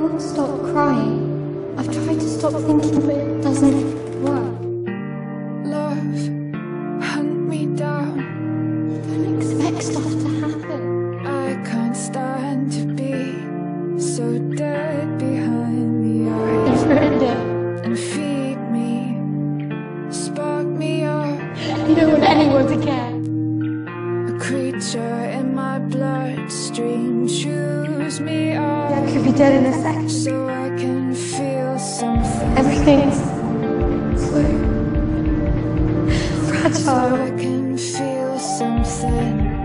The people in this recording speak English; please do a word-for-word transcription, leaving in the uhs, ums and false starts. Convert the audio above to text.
won't stop crying. I've tried to stop thinking, but it doesn't work. Love, hunt me down. Don't expect stuff to happen. I can't stand to be so dead behind the eyes. You've ruined it. And feed me, spark me up. You don't want anyone to care. A creature in my bloodstream chews me up. I could be dead in a second. So I can feel something. Everything's so fragile. So I can feel something.